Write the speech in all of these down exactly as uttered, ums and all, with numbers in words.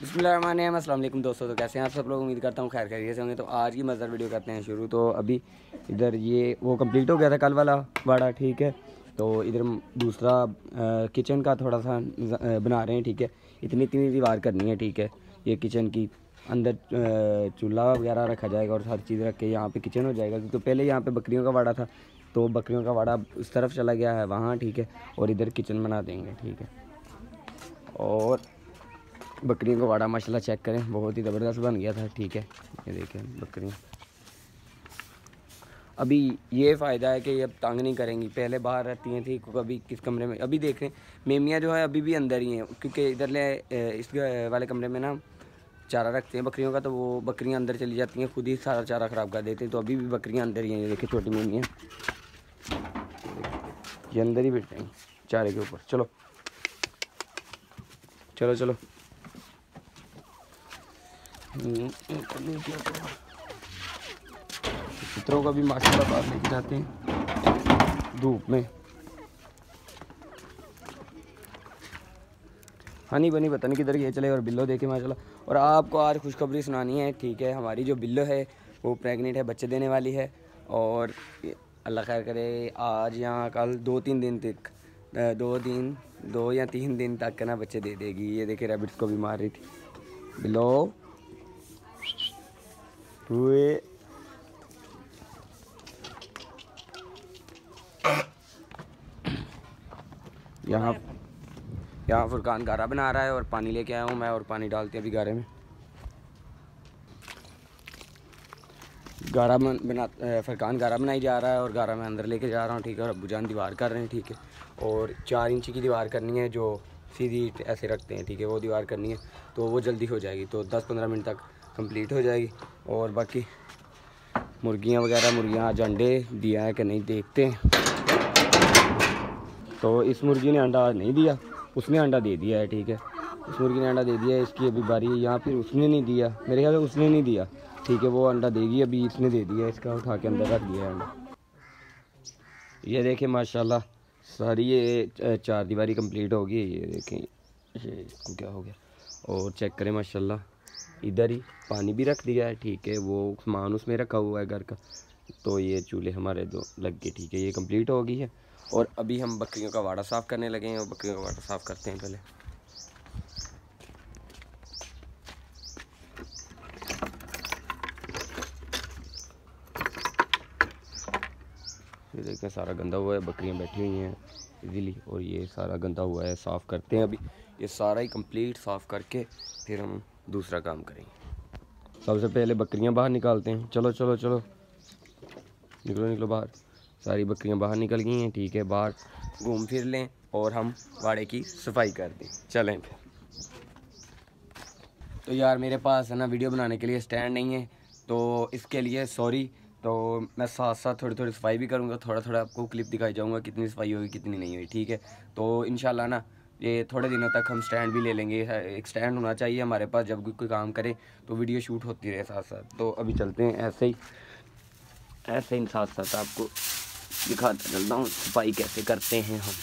बिस्मिल्लाहिर्रहमानिर्रहीम। अस्सलाम वालेकुम दोस्तों, तो कैसे हैं आप सब लोग। उम्मीद करता हूँ खैर खैरियत से होंगे। तो आज की मज़ेदार वीडियो करते हैं शुरू। तो अभी इधर ये वो कंप्लीट हो गया था कल वाला वाड़ा, ठीक है। तो इधर दूसरा आ, किचन का थोड़ा सा आ, बना रहे हैं, ठीक है। इतनी इतनी दीवार करनी है, ठीक है। ये किचन की अंदर चूल्हा वगैरह रखा जाएगा और हर चीज़ रख के यहाँ पे किचन हो जाएगा। क्योंकि पहले यहाँ पे बकरियों का वाड़ा था, तो बकरियों का वाड़ा उस तरफ चला गया है वहाँ, ठीक है। और इधर किचन बना देंगे, ठीक है। और बकरियों का वाड़ा माशाल्लाह चेक करें, बहुत ही ज़बरदस्त बन गया था, ठीक है। ये देखें बकरियाँ। अभी ये फ़ायदा है कि ये अब तंग नहीं करेंगी। पहले बाहर रहती हैं थी, कभी किस कमरे में। अभी देख रहे हैं मेमियाँ जो है अभी भी अंदर ही हैं, क्योंकि इधर ले इस वाले कमरे में ना चारा रखते हैं बकरियों का, तो वो बकरियां अंदर चली जाती हैं, खुद ही सारा चारा ख़राब कर देते हैं। तो अभी भी बकरियां अंदर ही हैं। ये देखिए छोटी मेमियाँ, ये अंदर ही बैठे हैं चारे के ऊपर। चलो चलो चलो चित्रों का भी माशाल्लाह बाहर लेके जाते हैं धूप में। हनी बनी पता नहीं किधर ये चले। और बिल्लो देखे माशाल्लाह। और आपको आज खुशखबरी सुनानी है, ठीक है। हमारी जो बिल्लो है वो प्रेग्नेंट है, बच्चे देने वाली है। और अल्लाह खैर करे आज या कल दो तीन दिन तक दो दिन दो या तीन दिन तक ना बच्चे दे देगी। ये देखे रैबिट्स को भी मार रही थी बिल्लो हुए। यहाँ यहाँ फुरकान गारा बना रहा है और पानी लेके आया हूँ मैं, और पानी डालते हैं अभी गारे में। गारा बना फुरकान गारा बनाई जा रहा है और गारा मैं अंदर लेके जा रहा हूँ, ठीक है। और अब्बूजान दीवार कर रहे हैं, ठीक है। और चार इंच की दीवार करनी है जो सीधी ऐसे रखते हैं, ठीक है। वो दीवार करनी है तो वो जल्दी हो जाएगी, तो दस पंद्रह मिनट तक कंप्लीट हो जाएगी। और बाकी मुर्गियाँ वगैरह, मुर्गियाँ आज अंडे दिया है कि नहीं देखते हैं। तो इस मुर्गी ने अंडा नहीं दिया, उसने अंडा दे दिया है, ठीक है। इस मुर्गी ने अंडा दे दिया है, इसकी अभी बारी है। यहाँ फिर उसने नहीं दिया, मेरे ख्याल से उसने नहीं दिया, ठीक है। वो अंडा देगी, अभी इसने दे दिया, इसका उठा के अंदर रख दिया है अंडा। ये देखें माशाल्लाह सारी ये चार दीवारी कंप्लीट होगी। ये देखें ये इसको क्या हो गया। और चेक करें माशाल्लाह इधर ही पानी भी रख दिया है, ठीक है। वो सामान उसमें रखा हुआ है घर का। तो ये चूल्हे हमारे दो लग गए, ठीक है। ये कंप्लीट हो गई है। और अभी हम बकरियों का वाड़ा साफ़ करने लगे हैं, और बकरियों का वाड़ा साफ़ करते हैं पहले। ये देखें सारा गंदा हुआ है, बकरियां बैठी हुई हैं इजीली, और ये सारा गंदा हुआ है, साफ़ करते हैं अभी। ये सारा ही कंप्लीट साफ़ करके फिर हम दूसरा काम करेंगे। सबसे पहले बकरियां बाहर निकालते हैं। चलो चलो चलो निकलो निकलो बाहर। सारी बकरियां बाहर निकल गई हैं, ठीक है। बाहर घूम फिर लें और हम वाड़े की सफाई कर दें। चलें फिर। तो यार मेरे पास है ना वीडियो बनाने के लिए स्टैंड नहीं है, तो इसके लिए सॉरी। तो मैं साथ साथ थोड़ी थोड़ी सफाई भी करूँगा, थोड़ा थोड़ा आपको क्लिप दिखाई जाऊँगा कितनी सफाई होगी कितनी नहीं हुई, ठीक है। तो इंशाल्लाह ना ये थोड़े दिनों तक हम स्टैंड भी ले लेंगे। एक स्टैंड होना चाहिए हमारे पास, जब कोई काम करे तो वीडियो शूट होती रहे साथ साथ। तो अभी चलते हैं ऐसे ही ऐसे ही साथ साथ आपको दिखाता चलता हूँ सफाई कैसे करते हैं हम।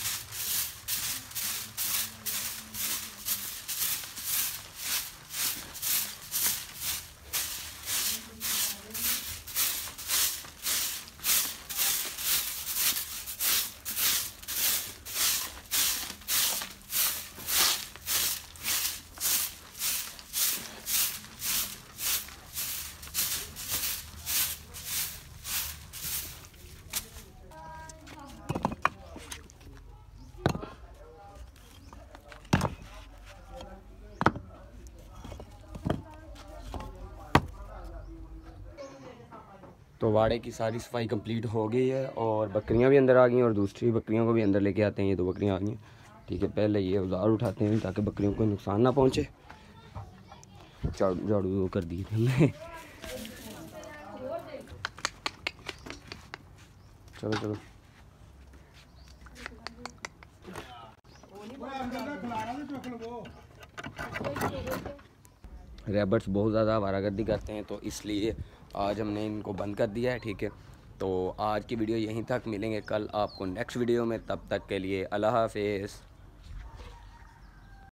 तो वाड़े की सारी सफाई कंप्लीट हो गई है, और बकरियां भी अंदर आ गई, और दूसरी बकरियों को भी अंदर लेके आते हैं। ये दो बकरियां आ गई, ठीक है। पहले ये औजार उठाते हैं ताकि बकरियों को नुकसान ना पहुंचे। झाड़ू झाड़ू कर दिए थे हमने। चलो चलो रैबट्स बहुत ज़्यादा आवारागर्दी करते हैं, तो इसलिए आज हमने इनको बंद कर दिया है, ठीक है। तो आज की वीडियो यहीं तक, मिलेंगे कल आपको नेक्स्ट वीडियो में। तब तक के लिए अल्लाह हाफिज़।